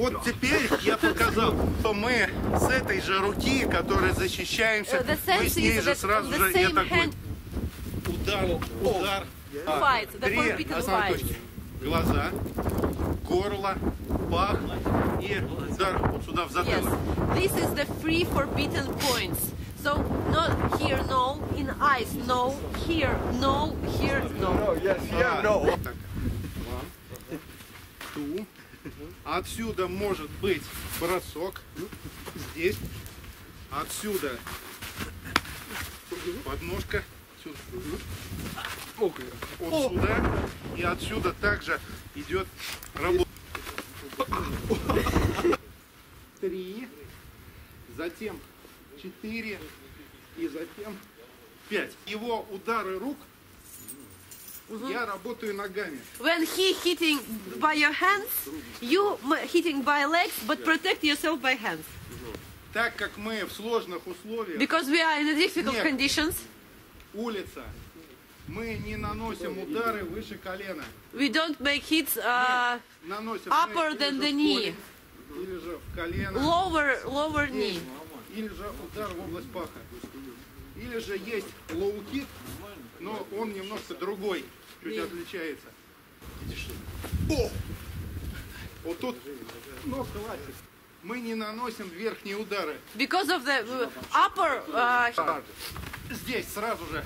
Вот теперь я показал, что мы с этой же руки, которой защищаемся, мы с ней же сразу же и атакуем. Удар. Три основные точки. Глаза, горло, пах и удар вот сюда в затылок. This is the three forbidden points. So not here, no. In eyes, no. Here, no. Here, no. No, yes, here, no. Так. Ту. Отсюда может быть бросок. Здесь. Отсюда подножка. Вот сюда. И отсюда также идет работа. 3. Затем 4. И затем 5. Его удары рук. Я работаю ногами. When he hitting by your hands, you hitting by legs, but protect yourself by hands. Так как мы в сложных условиях, Because we are in difficult Нет. conditions, улица, мы не наносим удары выше колена. we don't make hits Наносим upper мы than или the же в knee, корень, или же в колено, lower knee. или же удар в область паха. Или же есть лоу-кик, но он немножко другой, чуть отличается. О! Вот тут, но хватит. Мы не наносим верхние удары. Because of the upper, Здесь сразу же.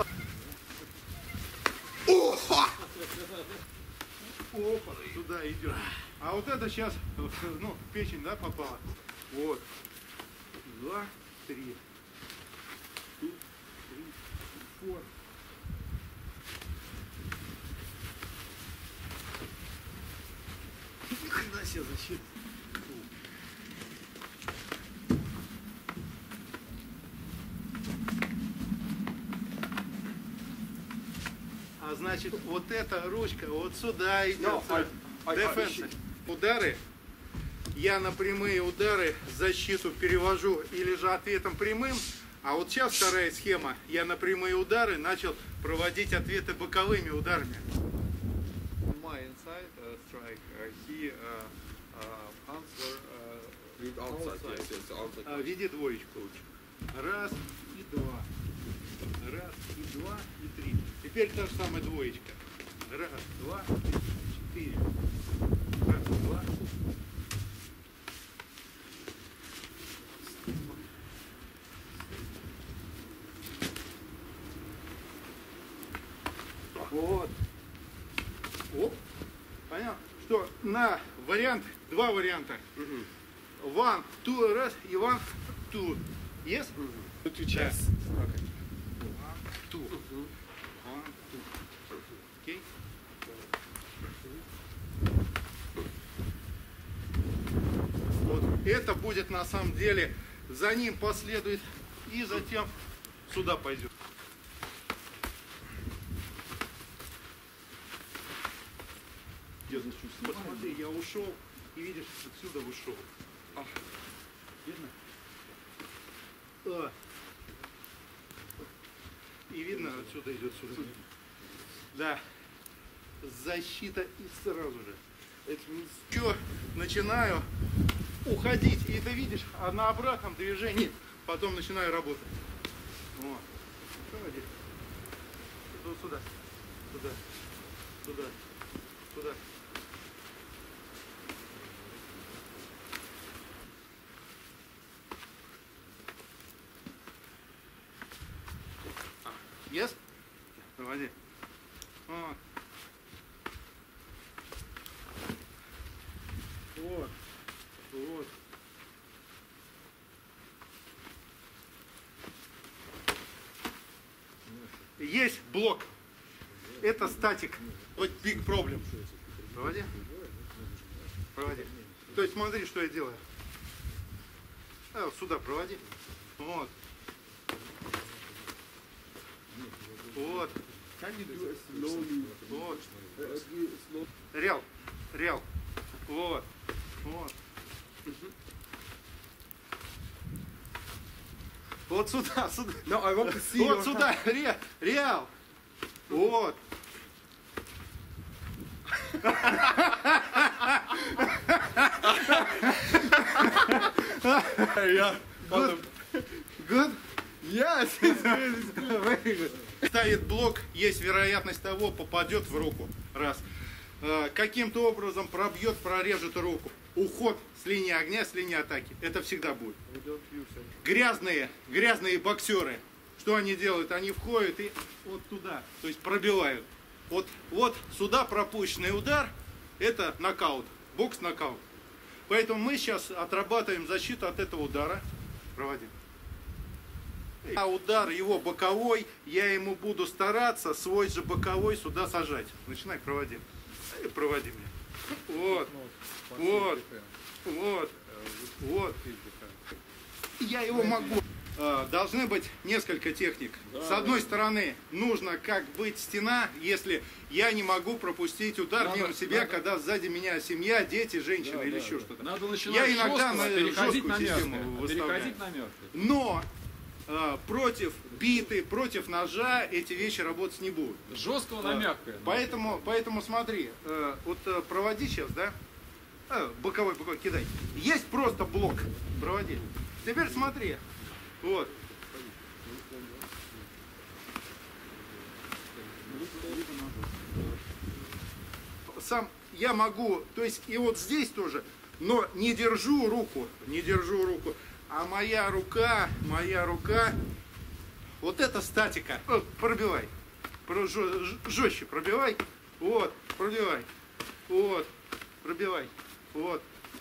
Опа, туда идет. А вот это сейчас, ну, в печень, да, попало. Вот. 2, 3. 2, 3, 4. Ни хрена себе защита. А значит, вот эта ручка вот сюда идет. Дефенс. Удары. Я на прямые удары защиту перевожу или же ответом прямым. А вот сейчас вторая схема. Я на прямые удары начал проводить ответы боковыми ударами. My inside strike, he answer with outside. Yes, yes, outside. Веди двоечку лучше. Раз и два. Раз и два и три. Теперь та же самая двоечка. Раз, два, три, четыре. Раз, два. Вот. Оп. Понял? Что на вариант, два варианта. One, two, раз и one, two. Yes? Yes. Okay. Two. One, two. Окей? Вот это будет на самом деле, за ним последует и затем сюда пойдет. Посмотри, я ушел и видишь, отсюда вышел. Видно? И видно, отсюда идет сюда. Да. Защита и сразу же. Что, начинаю уходить, и ты видишь, а на обратном движении потом начинаю работать. Вот. Проводи. Сюда. Сюда. Сюда. Сюда. Yes? Проводи. Вот. Вот. Вот. Есть блок. Это статик. Вот big problem. Проводи. Проводи. То есть смотри, что я делаю. Вот сюда проводи. Вот. Вот. Вот. Реал. Реал. Вот. Вот. Вот сюда, сюда. No, I want to see Вот your сюда. Реал. Вот. Good? Yes, it's good, it's good. Very good. Ставит блок, есть вероятность того, попадет в руку. Раз. Каким-то образом пробьет, прорежет руку. Уход с линии огня, с линии атаки. Это всегда будет. Грязные боксеры. Что они делают? Они входят и вот туда, то есть пробивают. Вот сюда пропущенный удар, это нокаут. Бокс-нокаут. Поэтому мы сейчас отрабатываем защиту от этого удара. Проводим. А удар его боковой, я ему буду стараться свой же боковой сюда сажать. Начинай, проводи. Проводи мне. Вот. Я его могу. Должны быть несколько техник. С одной стороны, нужно как быть стена, если я не могу пропустить удар мимо себя, когда сзади меня семья, дети, женщины или еще что-то. Надо начинать Я иногда на переходить жесткую на систему мертвый. выставляю. Переходить на мертвый. Но против биты, против ножа эти вещи работать не будут. Жесткого на мягкое. Поэтому смотри, вот проводи сейчас, да? Боковой, кидай. Есть просто блок. Проводи. Теперь смотри. Вот. Сам я могу, то есть и вот здесь тоже, но не держу руку, а моя рука, вот это статика. Пробивай. Жестче пробивай. Вот, пробивай. Вот, пробивай. Вот.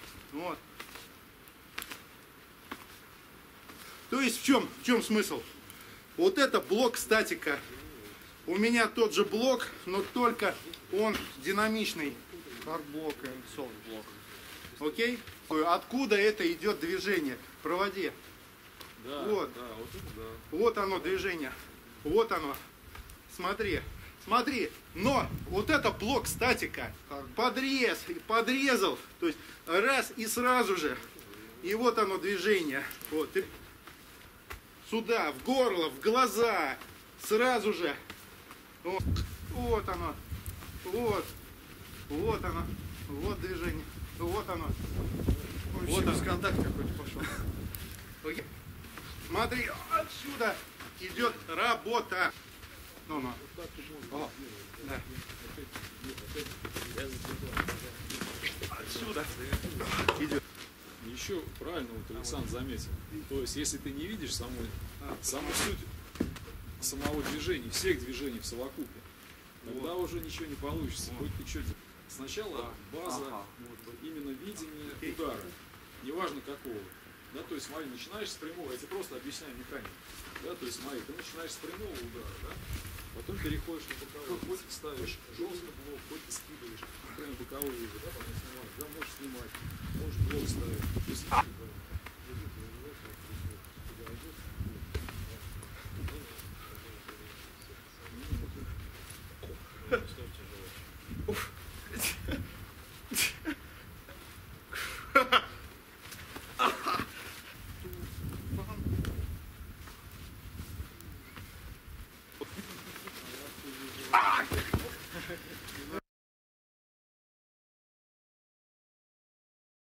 То есть в чем смысл? Вот это блок статика. У меня тот же блок, но только он динамичный. Hard block and soft block. Окей? Откуда это идет движение? Проводи. Да, Вот. да, вот это да. Вот оно движение. Вот оно. Смотри. Но вот это блок статика. Подрезал. То есть раз и сразу же. И вот оно движение. Вот. Сюда, в горло, в глаза. Сразу же. Вот оно. Вот оно. Вот движение. Вот оно. Вот без контакта какой-то пошел. Окей. Смотри, отсюда идет работа. Ну. О, да. Отсюда идет. Еще правильно вот Александр заметил. То есть, если ты не видишь саму суть самого движения, всех движений в совокупе, тогда уже ничего не получится. Хоть ты что. Сначала база, именно видение удара, неважно какого. Да, то есть, смотри, начинаешь с прямого, я тебе просто объясняю механику. Да, то есть, смотри, ты начинаешь с прямого удара, да, потом переходишь на боковой, хоть ставишь жестко блок, хоть скидываешь, например, боковой вижу, да, потом снимаешь, да, можешь снимать, можешь блок ставить. То есть,